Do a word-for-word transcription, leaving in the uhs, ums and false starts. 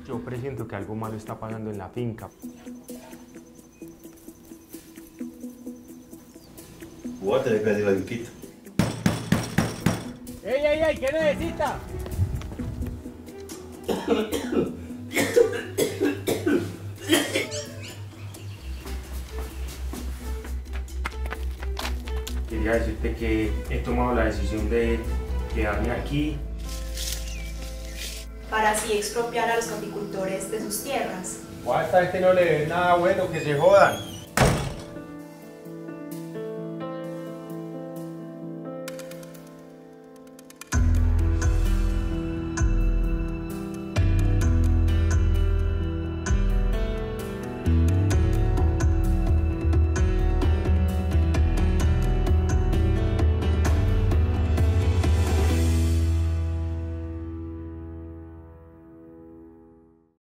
Yo presiento que algo malo está pasando en la finca. Voy a tener que decirle a Viquito. ¡Ey, ey, ey! ¿Qué necesita? Quería decirte que he tomado la decisión de quedarme aquí para así expropiar a los caficultores de sus tierras. O a esta gente no le ve nada bueno, que se jodan.